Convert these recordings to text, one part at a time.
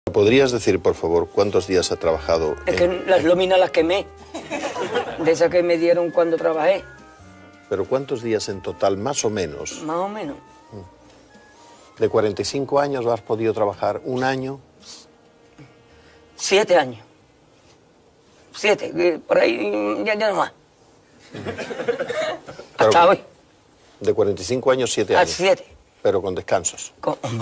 ¿Podrías decir, por favor, cuántos días ha trabajado? Es que las lóminas las quemé, de esas que me dieron cuando trabajé. ¿Pero cuántos días en total, más o menos? Más o menos. ¿De 45 años has podido trabajar un año? 7 años. 7, por ahí ya no más. Hasta hoy. De 45 años, 7 años. 7. Pero con descansos.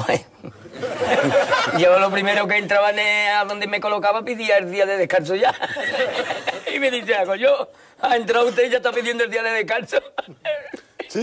Yo lo primero que entraba a donde me colocaba pedía el día de descanso ya. Y me dice, yo, ha entrado usted y ya está pidiendo el día de descanso. ¿Sí?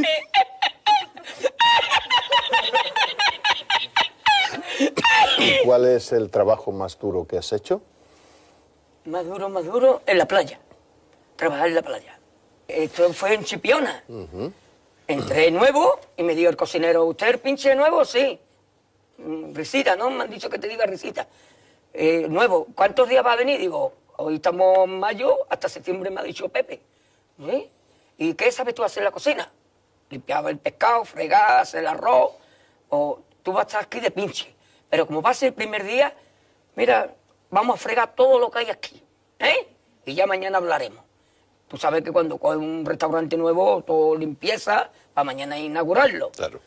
¿Y cuál es el trabajo más duro que has hecho? Más duro, en la playa. Trabajar en la playa. Esto fue en Chipiona. Entré nuevo y me dio el cocinero, ¿usted el pinche nuevo? Sí. Risita, ¿no? Me han dicho que te diga risita. Nuevo, ¿cuántos días va a venir? Digo, hoy estamos en mayo, hasta septiembre me ha dicho Pepe. ¿Sí? ¿Y qué sabes tú hacer en la cocina? Limpiaba el pescado, fregar, hacer el arroz. O tú vas a estar aquí de pinche. Pero como va a ser el primer día, mira, vamos a fregar todo lo que hay aquí. Y ya mañana hablaremos. Tú sabes que cuando coges un restaurante nuevo, todo limpieza, para mañana inaugurarlo. Claro.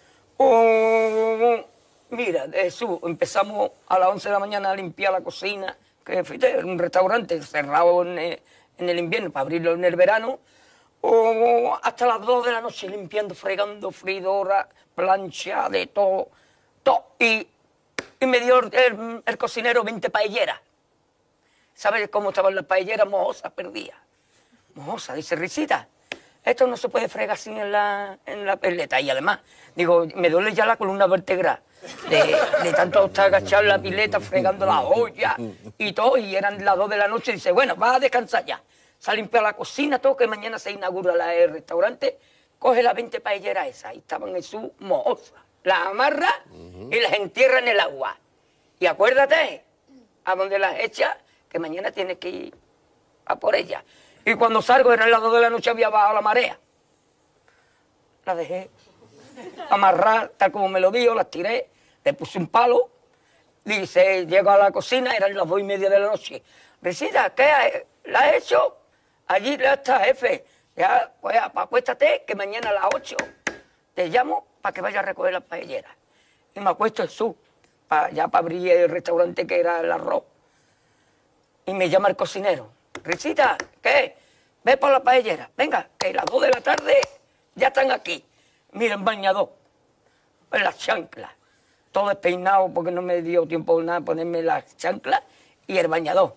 Mira, empezamos a las 11 de la mañana a limpiar la cocina, que fíjate, un restaurante cerrado en el invierno para abrirlo en el verano, hasta las 2 de la noche limpiando, fregando, freidora, plancha, de todo. Y me dio el cocinero 20 paelleras. ¿Sabes cómo estaban las paelleras? Mohosas, perdidas. Mojosa, dice Risita, esto no se puede fregar así en la pileta. Y además, digo, me duele ya la columna vertebral de tanto estar agachado en la pileta, fregando la olla y todo, y eran las 2 de la noche, y dice, bueno, vas a descansar ya. Se ha limpiado la cocina, todo, que mañana se inaugura el restaurante, coge las 20 paelleras esas, y estaban en su mojosa. Las amarra y las entierra en el agua. Y acuérdate, a donde las echas, que mañana tienes que ir a por ellas. Y cuando salgo, eran las 2 de la noche, había bajado la marea. La dejé amarrar, tal como me lo dijo, las tiré, le puse un palo. Dice, llego a la cocina, eran las 2:30 de la noche. Risita, ¿qué? ¿La has hecho? Allí ya está, jefe. Ya, pues acuéstate, que mañana a las 8 te llamo para que vayas a recoger las paelleras. Y me acuesto en ya para abrir el restaurante que era el arroz. Y me llama el cocinero. Risita, ¿qué? Ve por la paellera. Venga, que las 2 de la tarde ya están aquí. Miren, bañador, en las chanclas. Todo despeinado porque no me dio tiempo nada ponerme las chanclas y el bañador.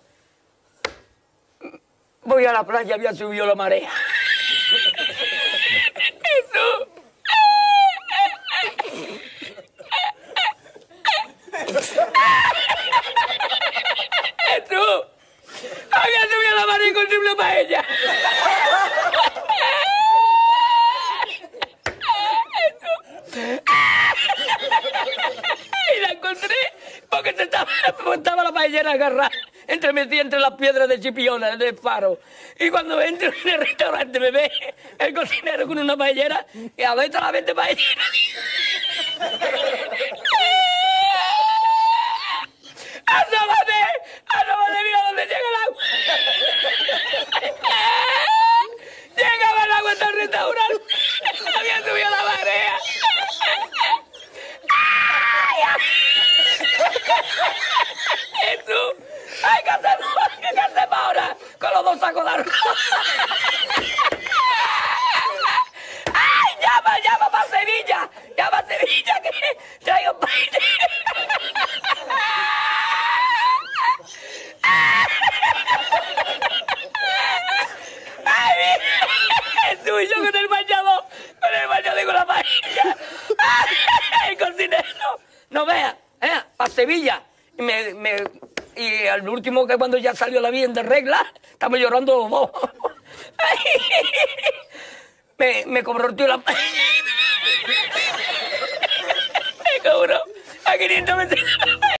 Voy a la playa, había subido la marea. Eso. Eso. Había subido la marea con triple paella. Y la encontré porque estaba la paellera agarrada metida entre las piedras de Chipiona, del faro. Y cuando entro en el restaurante me ve el cocinero con una paellera y a ver todas las 20 paelleras. ¡Asómate, mira dónde llega el agua! Llegaba el agua hasta el restaurante. Había subido la marea. Jesús, hay que hacer ahora con los 2 sacos de arroz. ¡Ay, llama para Sevilla! ¡Llama a Sevilla que traigo paella! ¡Ay, Jesús, yo con el bañador y con la paella! ¡El cocinero! No veas, para Sevilla. Y al último, que cuando ya salió la bien de regla, estamos llorando los dos. Me cobró el tío la paella. Me cobró a 500 veces.